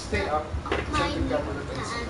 Stay up. Center camera pencil.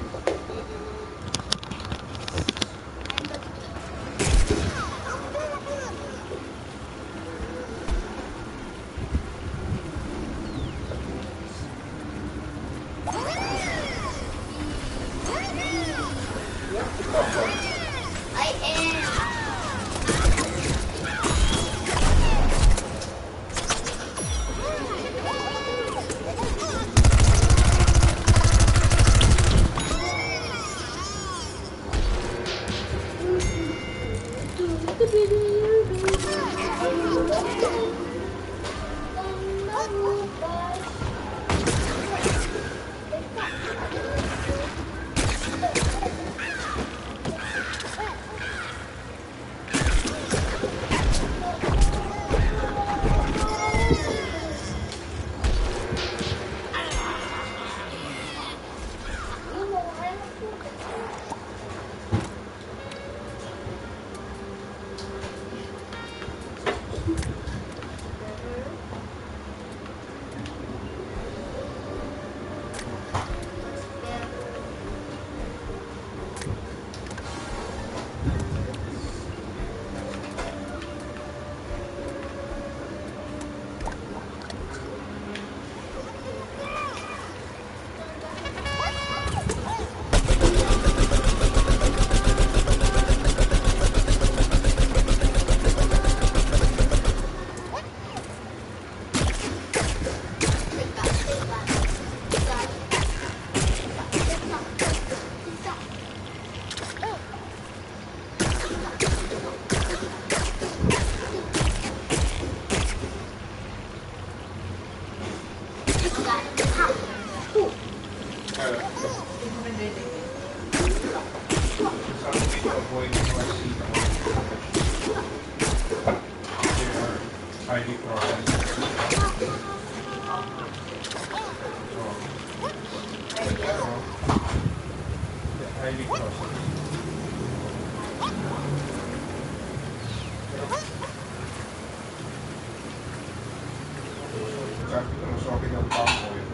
Sabi ko, mas okay ang palm oil.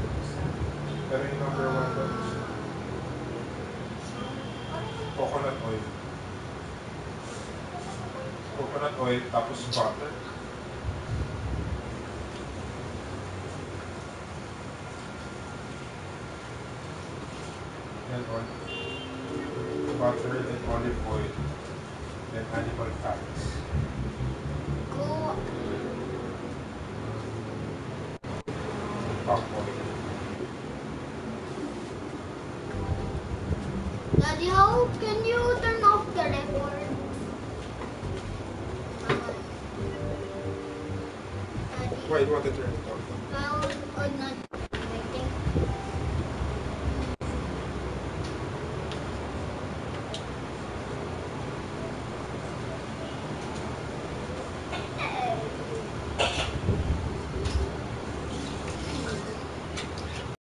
Pero yung number 1 doon is coconut oil. Coconut oil, tapos butter. Then butter, then olive oil, then animal fats. Palm oil. Daddy, how can you turn off the record? Why do you want to turn it off? Well, or not.